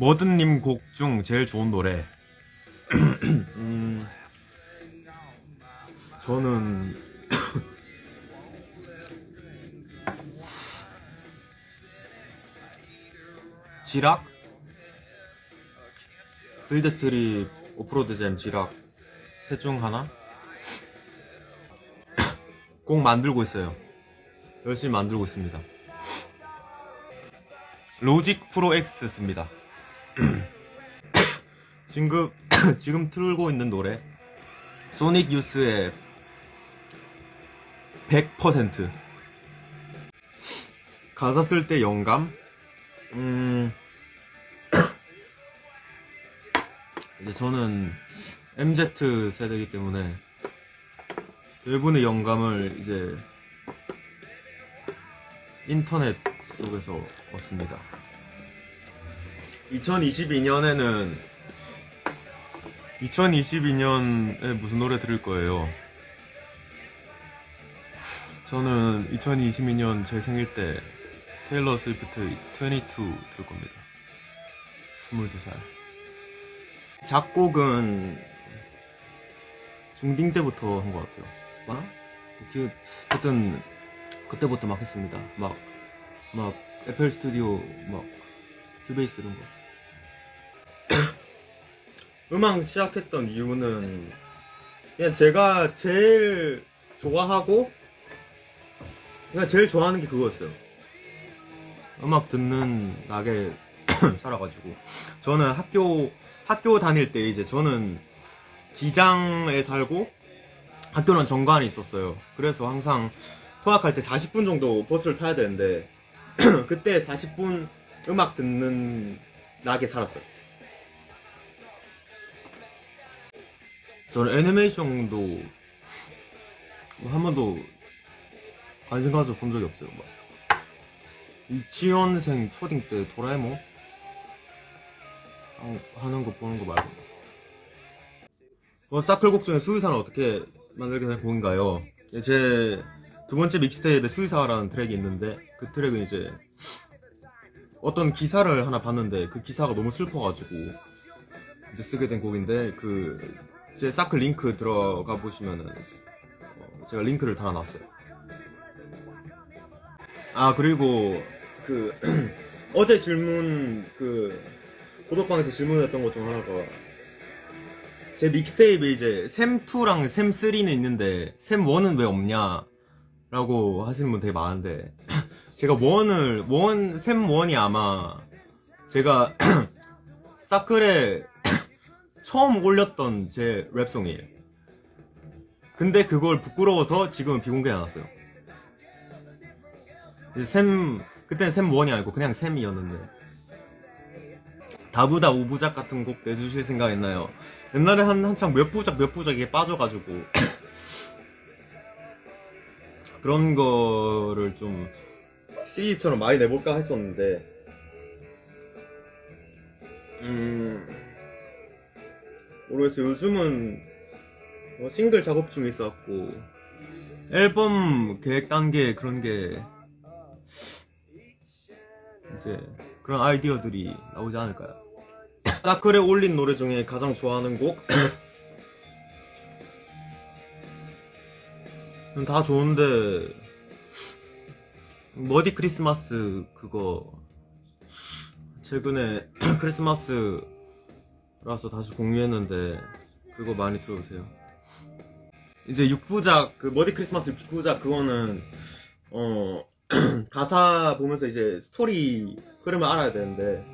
머든님 곡 중 제일 좋은 노래. 저는 지락? 필드트립, 오프로드잼, 지락 셋 중 하나? 꼭 만들고 있어요. 열심히 만들고 있습니다. 로직 프로 X 씁니다. 지금 틀고 있는 노래 소닉 유스의 100%. 가사 쓸 때 영감? 이제 저는 MZ 세대이기 때문에 대부분의 영감을 이제 인터넷 속에서 얻습니다. 2022년에 무슨 노래 들을 거예요? 저는 2022년 제 생일 때 테일러 스위프트 22 들을 겁니다. 22살. 작곡은 중딩 때부터 한 것 같아요. 하여튼 그때부터 막 했습니다. 막 FL 스튜디오 막 큐베이스 이런 거. 음악 시작했던 이유는 그냥 제가 제일 좋아하고 그냥 제일 좋아하는 게 그거였어요. 음악 듣는 낙에 살아가지고 저는 학교 다닐 때 이제 저는 기장에 살고 학교는 정관에 있었어요. 그래서 항상 통학할 때 40분 정도 버스를 타야 되는데 그때 40분 음악 듣는 낙에 살았어요. 저는 애니메이션도 한 번도 관심 가서 본 적이 없어요. 유치원생 초딩 때 도라에몽 하는 거 보는 거 말고. 사클곡 중에 수의사는 어떻게 만들게 된 곡인가요? 제 두 번째 믹스테이프에 수의사라는 트랙이 있는데 그 트랙은 이제 어떤 기사를 하나 봤는데 그 기사가 너무 슬퍼가지고 이제 쓰게 된 곡인데 제 사클 링크 들어가 보시면은 제가 링크를 달아놨어요. 그리고 어제 질문 고독방에서 질문했던 것 중 하나가 제 믹스테이프에 이제 샘2랑 샘3는 있는데 샘1은 왜 없냐 라고 하시는 분 되게 많은데 제가 샘1이 아마 제가 사클에 처음 올렸던 제 랩송이에요. 근데 그걸 부끄러워서 지금은 비공개해놨어요. 그때는 샘1이 아니고 그냥 샘이었는데. 다부다 5부작 같은 곡 내주실 생각 있나요? 옛날에 한창 몇 부작에 빠져가지고 그런 거를 좀 CD처럼 많이 내볼까 했었는데 모르겠어요. 요즘은 싱글 작업 중에 있어갖고 앨범 계획 단계 그런 게 이제 그런 아이디어들이 나오지 않을까요? 사클에 올린 노래 중에 가장 좋아하는 곡? 다 좋은데 머디 크리스마스 그거 최근에 크리스마스라서 다시 공유했는데 그거 많이 들어주세요. 이제 6부작 머디 크리스마스 6부작 그거는 가사 보면서 이제 스토리 흐름을 알아야 되는데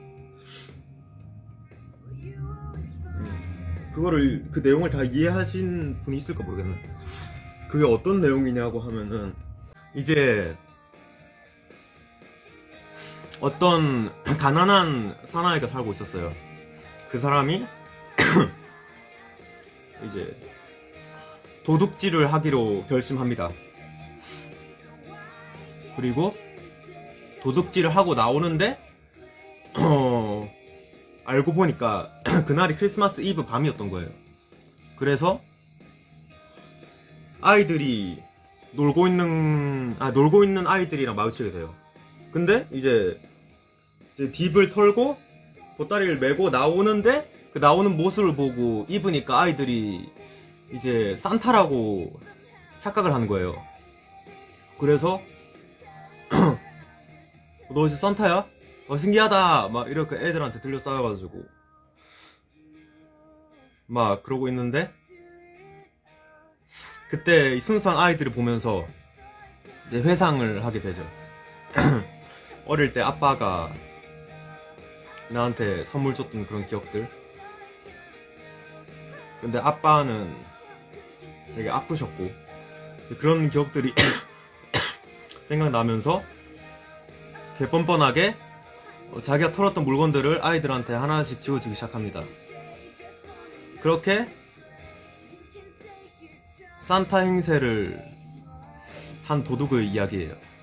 그거를 그 내용을 다 이해하신 분이 있을까 모르겠네. 그게 어떤 내용이냐고 하면은 이제 어떤 가난한 사나이가 살고 있었어요. 그 사람이 이제 도둑질을 하기로 결심합니다. 그리고 도둑질을 하고 나오는데 알고 보니까 그날이 크리스마스 이브 밤이었던 거예요. 그래서 아이들이 놀고 있는 아이들이랑 마주치게 돼요. 근데 이제 딥을 털고 보따리를 메고 나오는데 그 나오는 모습을 보고 입으니까 아이들이 이제 산타라고 착각을 하는 거예요. 그래서 너 이제 산타야? 신기하다 막 이렇게 애들한테 들려 쌓여가지고 막 그러고 있는데 그때 이 순수한 아이들을 보면서 이제 회상을 하게 되죠. 어릴 때 아빠가 나한테 선물 줬던 그런 기억들. 근데 아빠는 되게 아프셨고 그런 기억들이 생각나면서 개뻔뻔하게 자기가 털었던 물건들을 아이들한테 하나씩 지워주기 시작합니다. 그렇게 산타 행세를 한 도둑의 이야기예요.